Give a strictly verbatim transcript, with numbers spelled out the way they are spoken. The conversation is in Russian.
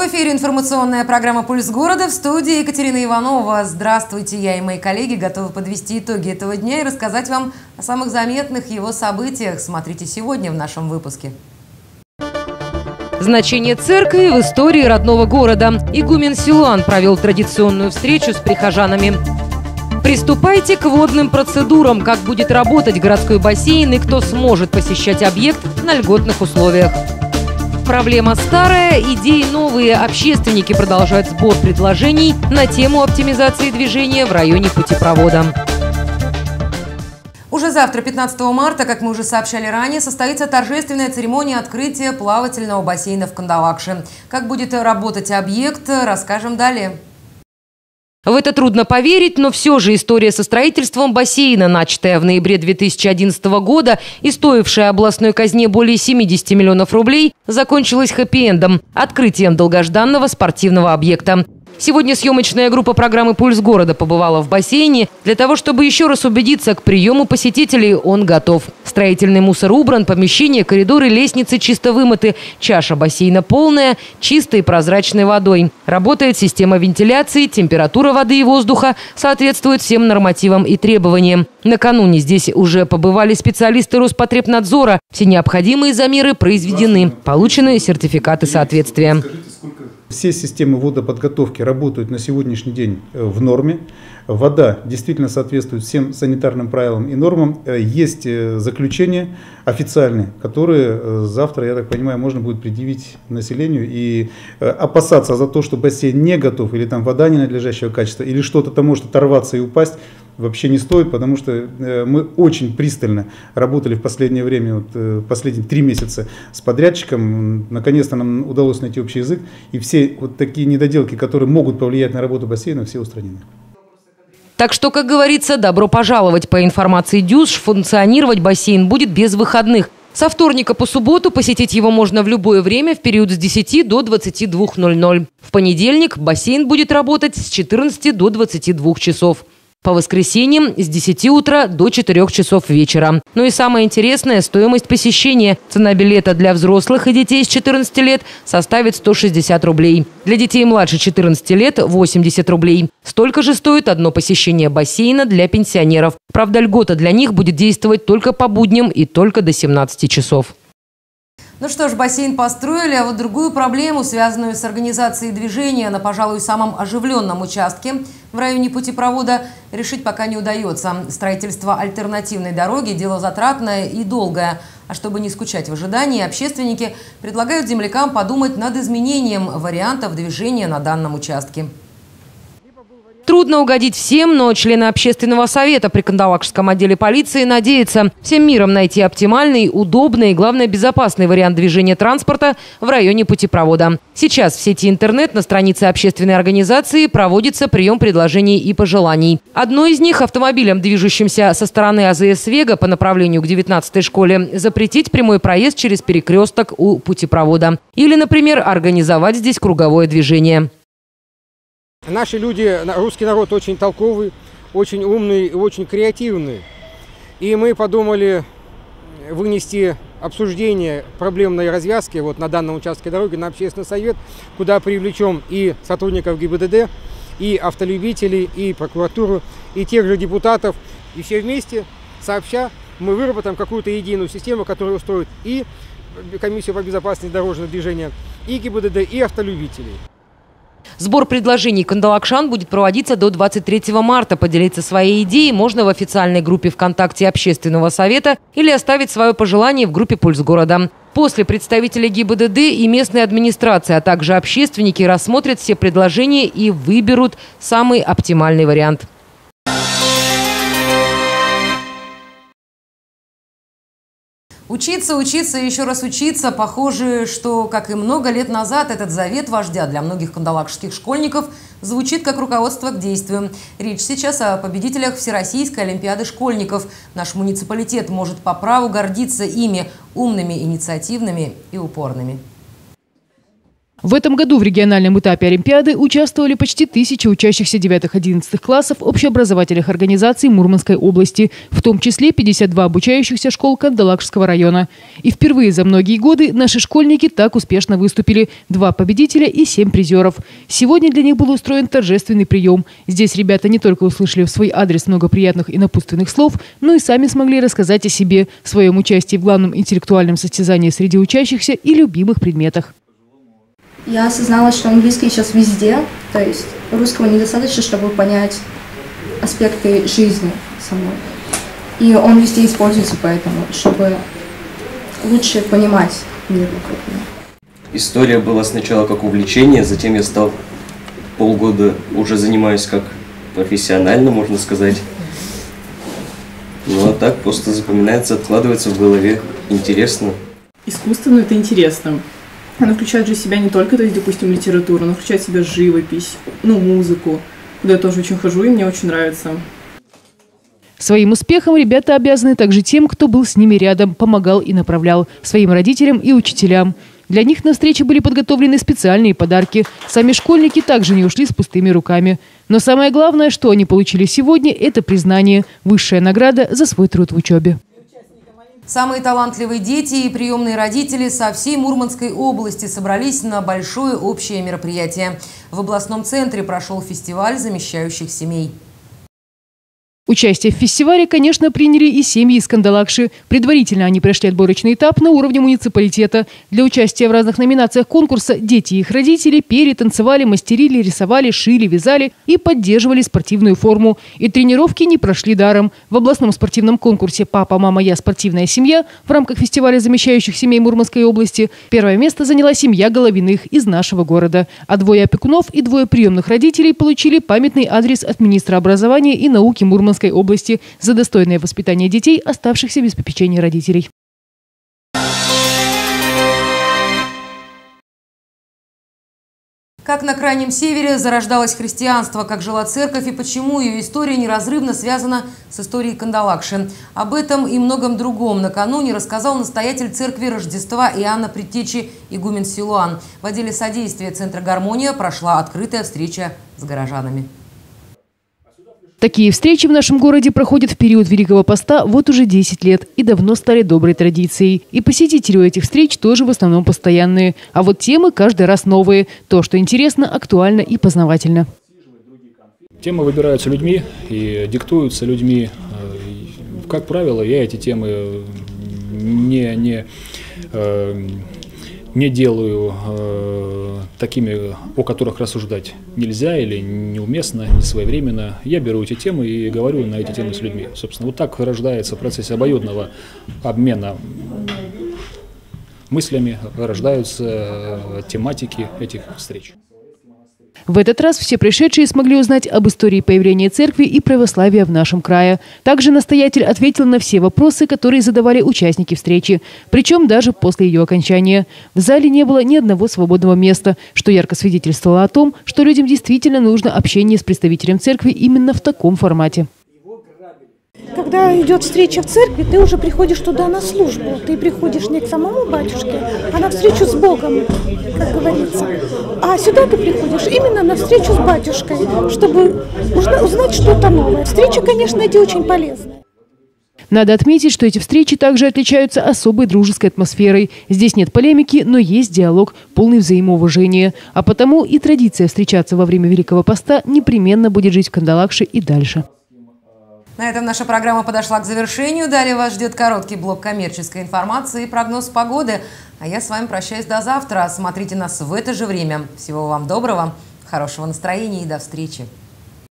эфире информационная программа «Пульс города», в студии Екатерина Иванова. Здравствуйте, я и мои коллеги готовы подвести итоги этого дня и рассказать вам о самых заметных его событиях. Смотрите сегодня в нашем выпуске. Значение церкви в истории родного города. Игумен Силуан провел традиционную встречу с прихожанами. Приступайте к водным процедурам. Как будет работать городской бассейн и кто сможет посещать объект на льготных условиях. Проблема старая, идеи новые. Общественники продолжают сбор предложений на тему оптимизации движения в районе путепровода. Уже завтра, пятнадцатого марта, как мы уже сообщали ранее, состоится торжественная церемония открытия плавательного бассейна в Кандалакше. Как будет работать объект, расскажем далее. В это трудно поверить, но все же история со строительством бассейна, начатая в ноябре две тысячи одиннадцатого года и стоившая областной казне более семидесяти миллионов рублей, закончилась хэппи-эндом – открытием долгожданного спортивного объекта. Сегодня съемочная группа программы «Пульс города» побывала в бассейне для того, чтобы еще раз убедиться, к приему посетителей он готов. Строительный мусор убран, помещения, коридоры, лестницы чисто вымыты, чаша бассейна полная, чистой прозрачной водой. Работает система вентиляции, температура воды и воздуха соответствует всем нормативам и требованиям. Накануне здесь уже побывали специалисты Роспотребнадзора. Все необходимые замеры произведены, получены сертификаты соответствия. Все системы водоподготовки работают на сегодняшний день в норме. Вода действительно соответствует всем санитарным правилам и нормам. Есть заключения официальные, которые завтра, я так понимаю, можно будет предъявить населению. И опасаться за то, что бассейн не готов, или там вода ненадлежащего качества, или что-то там может оторваться и упасть, вообще не стоит, потому что мы очень пристально работали в последнее время, вот, последние три месяца с подрядчиком. Наконец-то нам удалось найти общий язык. И все вот такие недоделки, которые могут повлиять на работу бассейна, все устранены. Так что, как говорится, добро пожаловать. По информации ДЮСШ, функционировать бассейн будет без выходных. Со вторника по субботу посетить его можно в любое время в период с десяти до двадцати двух ноль-ноль. В понедельник бассейн будет работать с четырнадцати до двадцати двух часов. По воскресеньям с десяти утра до четырёх часов вечера. Ну и самое интересное – стоимость посещения. Цена билета для взрослых и детей с четырнадцати лет составит сто шестьдесят рублей. Для детей младше четырнадцати лет – восемьдесят рублей. Столько же стоит одно посещение бассейна для пенсионеров. Правда, льгота для них будет действовать только по будням и только до семнадцати часов. Ну что ж, бассейн построили, а вот другую проблему, связанную с организацией движения на, пожалуй, самом оживленном участке в районе путепровода, решить пока не удается. Строительство альтернативной дороги – дело затратное и долгое. А чтобы не скучать в ожидании, общественники предлагают землякам подумать над изменением вариантов движения на данном участке. Трудно угодить всем, но члены общественного совета при Кандалакшском отделе полиции надеются всем миром найти оптимальный, удобный и, главное, безопасный вариант движения транспорта в районе путепровода. Сейчас в сети интернет на странице общественной организации проводится прием предложений и пожеланий. Одно из них – автомобилям, движущимся со стороны АЗС «Вега» по направлению к девятнадцатой школе, запретить прямой проезд через перекресток у путепровода. Или, например, организовать здесь круговое движение. Наши люди, русский народ очень толковый, очень умный и очень креативный. И мы подумали вынести обсуждение проблемной развязки вот на данном участке дороги на общественный совет, куда привлечем и сотрудников ГИБДД, и автолюбителей, и прокуратуру, и тех же депутатов. И все вместе, сообща, мы выработаем какую-то единую систему, которая устроит и комиссию по безопасности дорожного движения, и ГИБДД, и автолюбителей. Сбор предложений кандалакшан будет проводиться до двадцать третьего марта. Поделиться своей идеей можно в официальной группе ВКонтакте Общественного совета или оставить свое пожелание в группе «Пульс города». После представители ГИБДД и местной администрации, а также общественники рассмотрят все предложения и выберут самый оптимальный вариант. Учиться, учиться и еще раз учиться. Похоже, что, как и много лет назад, этот завет вождя для многих кандалакшских школьников звучит как руководство к действию. Речь сейчас о победителях Всероссийской олимпиады школьников. Наш муниципалитет может по праву гордиться ими, умными, инициативными и упорными. В этом году в региональном этапе Олимпиады участвовали почти тысяча учащихся девятых-одиннадцатых классов общеобразовательных организаций Мурманской области, в том числе пятьдесят два обучающихся школ Кандалакшского района. И впервые за многие годы наши школьники так успешно выступили. Два победителя и семь призеров. Сегодня для них был устроен торжественный прием. Здесь ребята не только услышали в свой адрес много приятных и напутственных слов, но и сами смогли рассказать о себе, своем участии в главном интеллектуальном состязании среди учащихся и любимых предметах. Я осознала, что английский сейчас везде, то есть русского недостаточно, чтобы понять аспекты жизни самой. И он везде используется поэтому, чтобы лучше понимать мир вокруг меня. История была сначала как увлечение, затем я стал полгода уже занимаюсь как профессионально, можно сказать. Ну а так просто запоминается, откладывается в голове. Интересно. Искусство, ну это интересно. Она включает же в себя не только, то есть, допустим, литературу, она включает в себя живопись, ну, музыку, куда я тоже очень хожу, и мне очень нравится. Своим успехом ребята обязаны также тем, кто был с ними рядом, помогал и направлял, своим родителям и учителям. Для них на встрече были подготовлены специальные подарки. Сами школьники также не ушли с пустыми руками. Но самое главное, что они получили сегодня, это признание, высшая награда за свой труд в учебе. Самые талантливые дети и приемные родители со всей Мурманской области собрались на большое общее мероприятие. В областном центре прошел фестиваль замещающих семей. Участие в фестивале, конечно, приняли и семьи из Кандалакши. Предварительно они прошли отборочный этап на уровне муниципалитета. Для участия в разных номинациях конкурса дети и их родители пели, танцевали, мастерили, рисовали, шили, вязали и поддерживали спортивную форму. И тренировки не прошли даром. В областном спортивном конкурсе «Папа, мама, я. Спортивная семья» в рамках фестиваля замещающих семей Мурманской области первое место заняла семья Головиных из нашего города. А двое опекунов и двое приемных родителей получили памятный адрес от министра образования и науки Мурманской области за достойное воспитание детей, оставшихся без попечения родителей. Как на Крайнем Севере зарождалось христианство, как жила церковь и почему ее история неразрывно связана с историей Кандалакши. Об этом и многом другом накануне рассказал настоятель церкви Рождества Иоанна Предтечи игумен Силуан. В отделе содействия Центра «Гармония» прошла открытая встреча с горожанами. Такие встречи в нашем городе проходят в период Великого Поста вот уже десять лет и давно стали доброй традицией. И посетители у этих встреч тоже в основном постоянные. А вот темы каждый раз новые. То, что интересно, актуально и познавательно. Темы выбираются людьми и диктуются людьми. Как правило, я эти темы не, не, не делаю такими, о которых рассуждать нельзя или неуместно, не своевременно. Я беру эти темы и говорю на эти темы с людьми. Собственно, вот так рождается процесс обоюдного обмена мыслями, рождаются тематики этих встреч. В этот раз все пришедшие смогли узнать об истории появления церкви и православия в нашем крае. Также настоятель ответил на все вопросы, которые задавали участники встречи, причем даже после ее окончания. В зале не было ни одного свободного места, что ярко свидетельствовало о том, что людям действительно нужно общение с представителем церкви именно в таком формате. Когда идет встреча в церкви, ты уже приходишь туда на службу. Ты приходишь не к самому батюшке, а на встречу с Богом, как говорится. А сюда ты приходишь именно на встречу с батюшкой, чтобы узнать что-то новое. Встречи, конечно, эти очень полезны. Надо отметить, что эти встречи также отличаются особой дружеской атмосферой. Здесь нет полемики, но есть диалог, полный взаимоуважения. А потому и традиция встречаться во время Великого Поста непременно будет жить в Кандалакше и дальше. На этом наша программа подошла к завершению. Далее вас ждет короткий блок коммерческой информации и прогноз погоды. А я с вами прощаюсь до завтра. Смотрите нас в это же время. Всего вам доброго, хорошего настроения и до встречи.